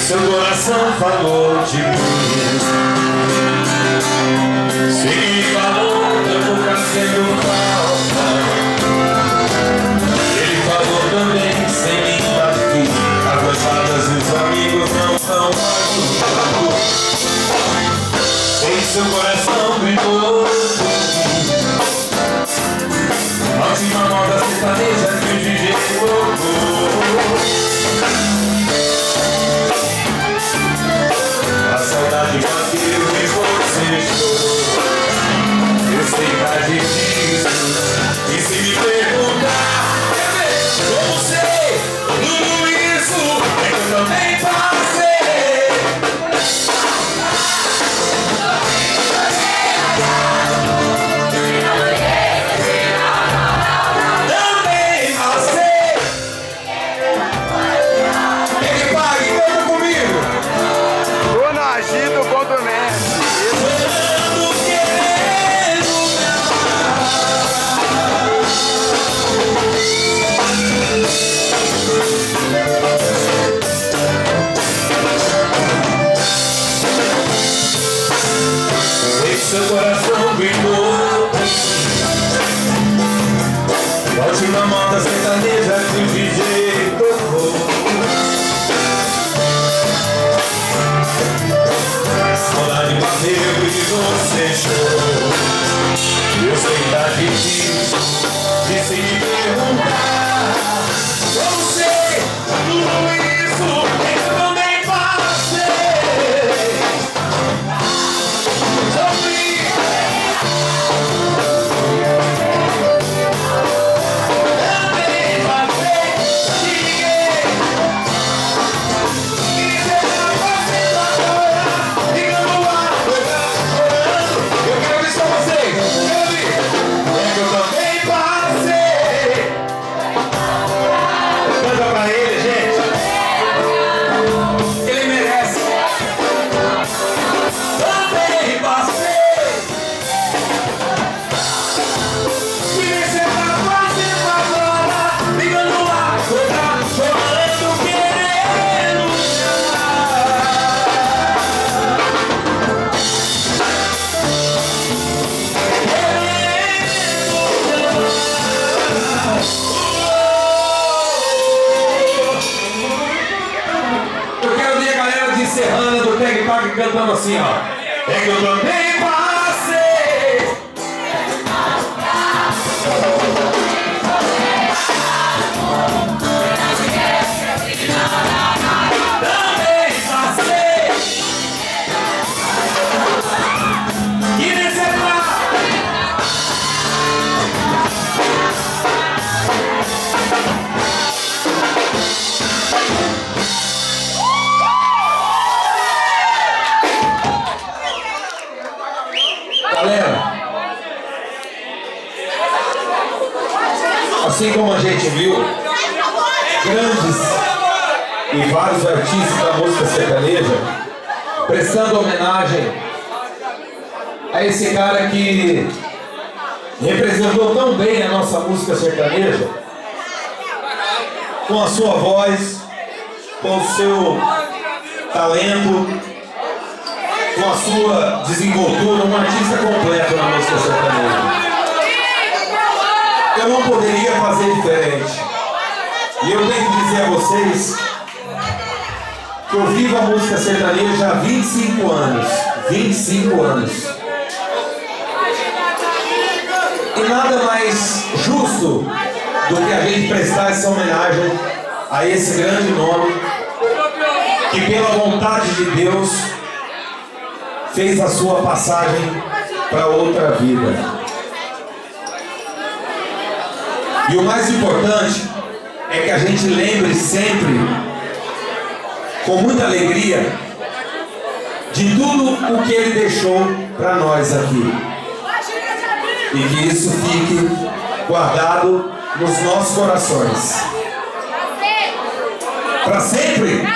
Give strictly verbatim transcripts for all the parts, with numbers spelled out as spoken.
seu coração falou de mim. Se me falou, eu vou fazendo falta. Ele falou também, sem mim tá aqui. As noivadas e os amigos não estão ajudando. Em seu coração brigou. A última moda sertaneja que o D J colocou. A saudade bateu e você chorou. Eu sei que tá difícil. E se me perguntar como sei tudo isso, é que eu também passei. Seu coração brindou. A última moda sertaneja que o D J tocou. Saudade bateu e você chorou. Eu sei que tá difícil de se me perguntar. Eu sei tudo isso, eu também passei. Serrana do Teg Park cantando assim, ó. É que eu também passei. Também passei. E nesse galera, assim como a gente viu grandes e vários artistas da música sertaneja prestando homenagem a esse cara que representou tão bem a nossa música sertaneja, com a sua voz, com o seu talento, com a sua desenvoltura, um artista completo na música sertaneja. Eu não poderia fazer diferente. E eu tenho que dizer a vocês que eu vivo a música sertaneja há vinte e cinco anos. vinte e cinco anos. E nada mais justo do que a gente prestar essa homenagem a esse grande nome que, pela vontade de Deus, fez a sua passagem para outra vida. E o mais importante é que a gente lembre sempre, com muita alegria, de tudo o que ele deixou para nós aqui. E que isso fique guardado nos nossos corações. Para sempre.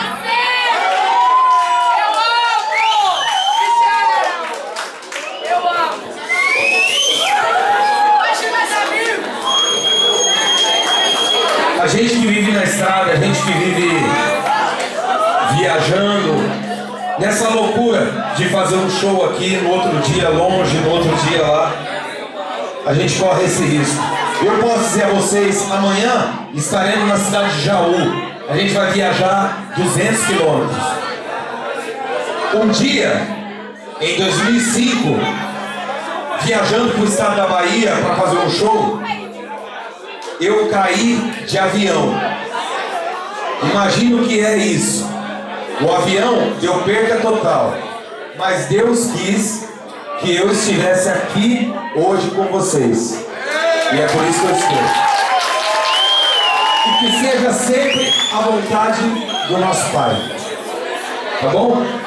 A gente que vive na estrada, a gente que vive viajando, nessa loucura de fazer um show aqui, no outro dia longe, no outro dia lá, a gente corre esse risco. Eu posso dizer a vocês, amanhã estaremos na cidade de Jaú. A gente vai viajar duzentos quilômetros. Um dia, em dois mil e cinco, viajando para o estado da Bahia para fazer um show, eu caí de avião. Imagina o que é isso. O avião deu perda total, mas Deus quis que eu estivesse aqui hoje com vocês, e é por isso que eu estou. E que seja sempre a vontade do nosso Pai, tá bom?